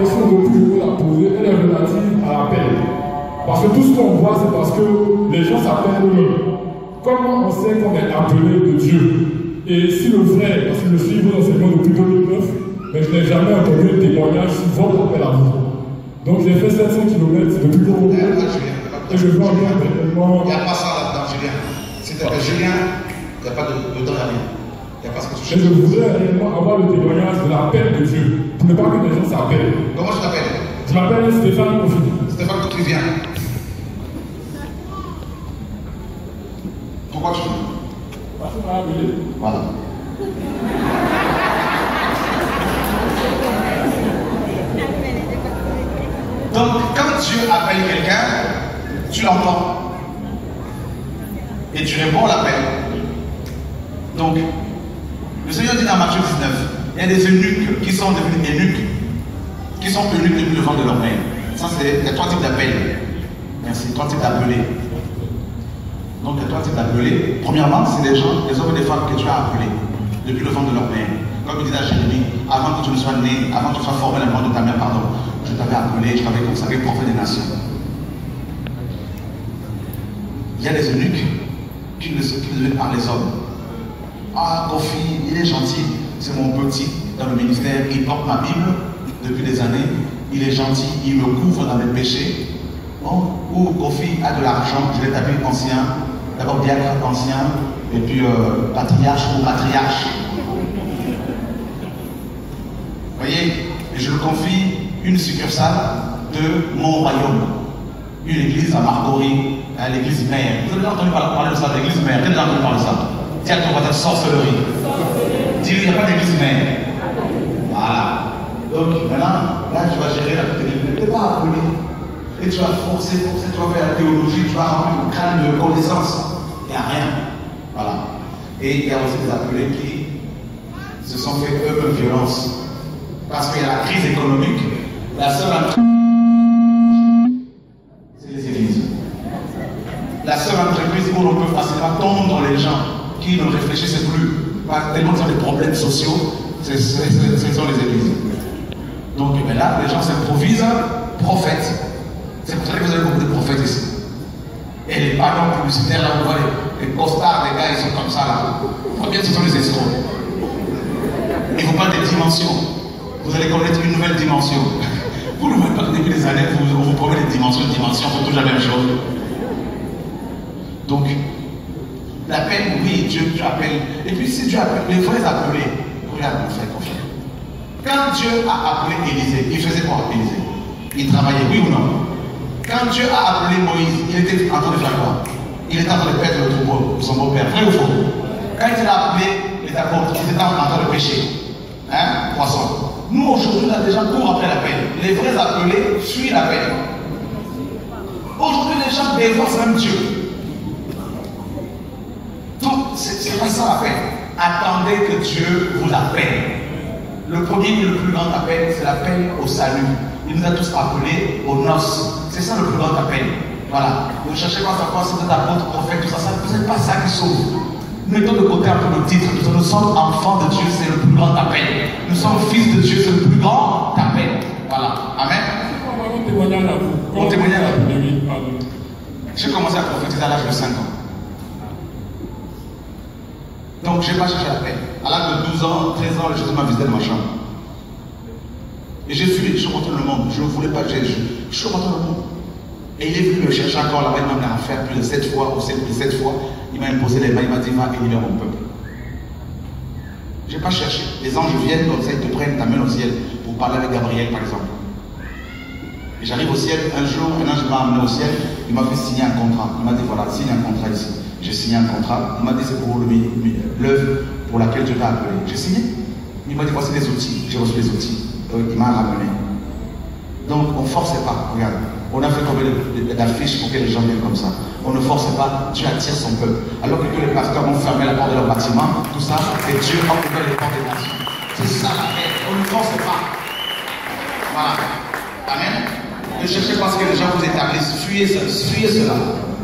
question de que je veux la poser, elle est relative à l'appel. Parce que tout ce qu'on voit, c'est parce que les gens s'appellent eux-mêmes. Comment on sait qu'on est appelé de Dieu? Et si le vrai, parce que je suis vos enseignements depuis 2009, mais je n'ai jamais entendu un témoignage sur votre appel à vous. Donc j'ai fait 700 km depuis que vous et je veux encore maintenant. Il n'y a pas ça là-dedans, Julien. Si tu appelles Julien, il n'y a pas de temps à rien. Il n'y a pas ce que tu cherches. Et je voudrais réellement avoir le témoignage de l'appel de Dieu. Pour ne pas que les gens s'appellent. Comment tu t'appelles? Je m'appelle Stéphane Kofi. Stéphane, d'où tu viens? Pourquoi tu viens? Parce qu'on m'a appelé. Voilà. Donc, quand Dieu appelle quelqu'un, tu l'entends. Et tu réponds à l'appel. Donc, le Seigneur dit dans Matthieu 19, il y a des eunuques qui sont devenus eunuques, qui sont eunuques depuis le ventre de leur mère. Ça, c'est il y a 3 types d'appels. Merci, 3 types d'appelés. Donc, il y a 3 types d'appelés. Premièrement, c'est des gens, des hommes et des femmes que tu as appelés depuis le ventre de leur mère. Comme il disait à Jérémie, avant que tu ne sois né, avant que tu sois formé dans le ventre de ta mère, pardon, je t'avais appelé, je t'avais consacré prophète des nations. Il y a des eunuques qui ne deviennent pas les hommes. Ah, Kofi, il est gentil, c'est mon petit dans le ministère, il porte ma Bible depuis des années, il est gentil, il me couvre dans mes péchés. Bon, ou Kofi a de l'argent, je l'ai tapé ancien, d'abord diacre ancien, et puis patriarche ou matriarche. Vous voyez, et je lui confie une succursale de mon royaume, une église à Marcory, l'église mère. Vous avez déjà entendu parler de ça, l'église mère? Vous avez déjà entendu parler de ça? Dis à ton voisin, sorcellerie. Dis-lui, il n'y a pas d'église mère. Voilà. Donc maintenant, là, tu vas gérer la petite église. Tu n'es pas appelé. Et tu vas forcer, tu vas faire la théologie, tu vas remplir le crâne de connaissances. Il n'y a rien. Voilà. Et il y a aussi des appelés qui se sont fait eux-mêmes violence. Parce qu'il y a la crise économique. La seule c'est les églises. La seule entreprise où on peut facilement tondre les gens qui ne réfléchissent plus, tellement ils ont des problèmes sociaux, ce sont les églises. Donc là, les gens s'improvisent prophètes. C'est pour ça que vous avez beaucoup de prophètes ici. Et les panneaux publicitaires, là, vous voyez, les costards, les gars, ils sont comme ça, là. Combien ce sont les escrocs? Ils vous parlent des dimensions. Vous allez connaître une nouvelle dimension. Vous ne voyez pas que depuis des années, on vous promet des dimensions, c'est toujours la même chose. Donc, l'appel, oui, Dieu appelle. Et puis si Dieu appelle, les vrais appelés, regarde mon frère, confiance. Quand Dieu a appelé Élisée, il faisait quoi Élisée? Il travaillait, oui ou non? Quand Dieu a appelé Moïse, il était en train de faire quoi? Il était en train de perdre le troupeau pour son beau-père, vrai ou faux? Quand il a appelé les apôtres, il était en train de pêcher. Hein? Poisson. Nous aujourd'hui, là, des gens courent après l'appel. Les vrais appelés suivent l'appel. Aujourd'hui, les gens dévancent même Dieu. Donc, c'est pas ça l'appel. Attendez que Dieu vous appelle. Le premier et le plus grand appel, c'est l'appel au salut. Il nous a tous appelés aux noces. C'est ça le plus grand appel. Voilà. Ne cherchez pas à savoir si vous êtes apôtre, prophète, tout ça. Ce n'est pas ça qui sauve. Mettons de côté un peu le titre. Nous sommes enfants de Dieu, c'est le plus grand appel. Nous sommes fils de Dieu, c'est le plus grand appel. Voilà. Amen. Mon témoignage à vous. Mon témoignage à vous. J'ai commencé à prophétiser à l'âge de 5 ans. Donc, je n'ai pas cherché l'appel. À l'âge de 12 ans, 13 ans, Jésus m'a visité dans ma chambre. Et j'ai fui, je rentre dans le monde. Je ne voulais pas, je suis rentré dans le monde. Et il est venu me chercher encore là-bas, il m'a fait plus de 7 fois, ou 7 fois. Il m'a imposé les mains, il m'a dit, va éliminer mon peuple. Je n'ai pas cherché. Les anges viennent comme ça, ils te prennent, t'amènent au ciel pour parler avec Gabriel, par exemple. Et j'arrive au ciel, un jour, un ange m'a amené au ciel, il m'a fait signer un contrat. Il m'a dit, voilà, signe un contrat ici. J'ai signé un contrat. Il m'a dit, c'est pour l'œuvre pour laquelle Dieu t'a appelé. J'ai signé. Il m'a dit, voici les outils. J'ai reçu les outils. Donc, il m'a ramené. Donc, on ne forçait pas. Regarde, on a fait combien d'affiches pour que les gens viennent comme ça. On ne force pas, Dieu attire son peuple. Alors que tous les pasteurs ont fermé la porte de leur bâtiment, tout ça, et Dieu a ouvert les portes des nations. C'est ça la paix. On ne force pas. Voilà. Amen. Ne cherchez pas ce que les gens vous établissent. Fuyez cela.